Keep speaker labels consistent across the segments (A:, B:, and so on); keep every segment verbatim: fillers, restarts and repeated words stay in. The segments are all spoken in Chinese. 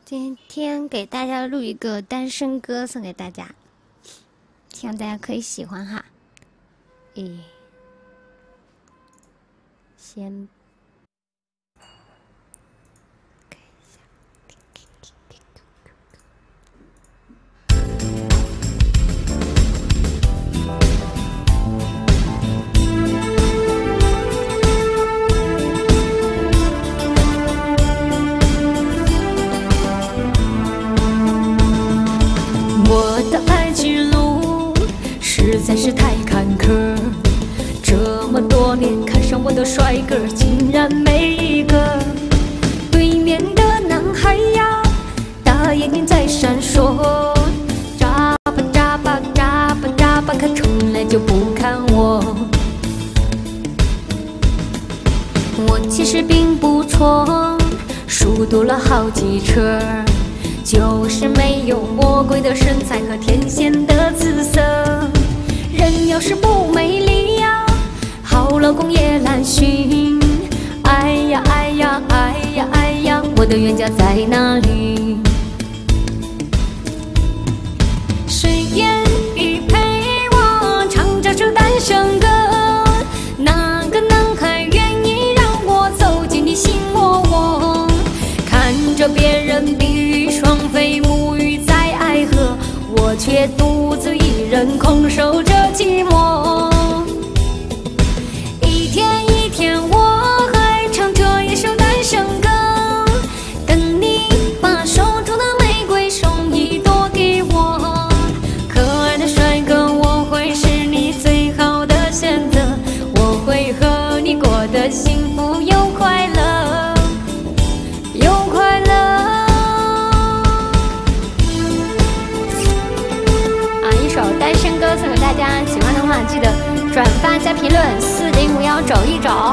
A: 今天给大家录一个单身歌送给大家，希望大家可以喜欢哈。咦，先。
B: 我的爱情路实在是太坎坷，这么多年看上我的帅哥竟然没一个。对面的男孩呀，大眼睛在闪烁，眨巴眨巴眨巴眨巴，可从来就不看我。我其实并不错，书读了好几册。 就是没有魔鬼的身材和天仙的姿色。人要是不美丽呀，好老公也难寻。哎呀哎呀哎呀哎呀，我的冤家在哪里？谁愿意陪我唱这首单身歌？哪个男孩愿意让我走进你心窝窝？看着别人比喻双飞，沐浴在爱河，我却独自一人空守着寂寞。一天一天，我还唱着一首单身歌，等你把手中的玫瑰送一朵给我。可爱的帅哥，我会是你最好的选择，我会和你过得幸福又快乐，又快乐。 单身歌送给大家，喜欢的话记得转发加评论，四零五幺找一找。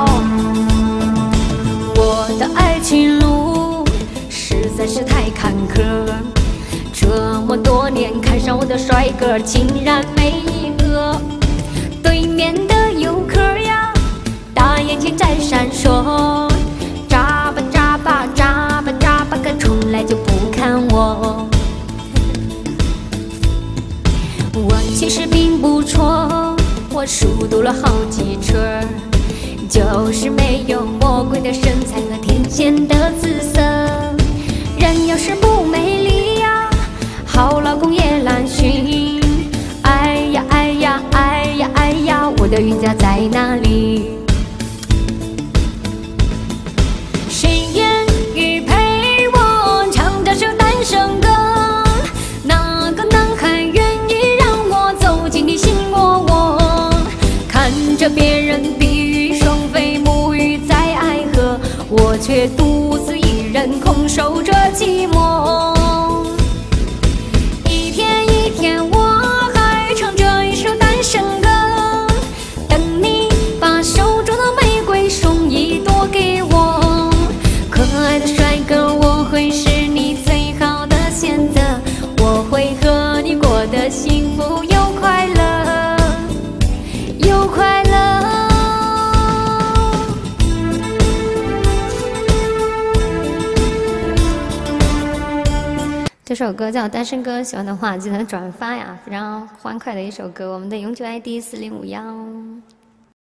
B: 我的爱情路实在是太坎坷，这么多年看上我的帅哥竟然没一个。对面的游客呀，大眼睛在闪烁，眨巴眨巴眨巴眨巴，可从来就不看我。 我其实并不错，我书读了好几册，就是没有魔鬼的身材和天仙的姿色。人要是不美丽呀，好老公也难寻。哎呀哎呀哎呀哎呀，我的冤家在哪里？谁愿意陪我唱这首单身歌？哪个男孩愿意？ 你心窝窝，看着别人比喻双飞，沐浴在爱河，我却独自一人空守着寂寞。一天一天，我还唱着一首单身歌，等你把手中的玫瑰送一朵给我。可爱的帅哥，我会是你最好的选择，我会和你过得幸福又快乐。 又快乐。
A: 这首歌叫《单身歌》，喜欢的话记得转发呀，非常欢快的一首歌。我们的永久 I D 四零五幺。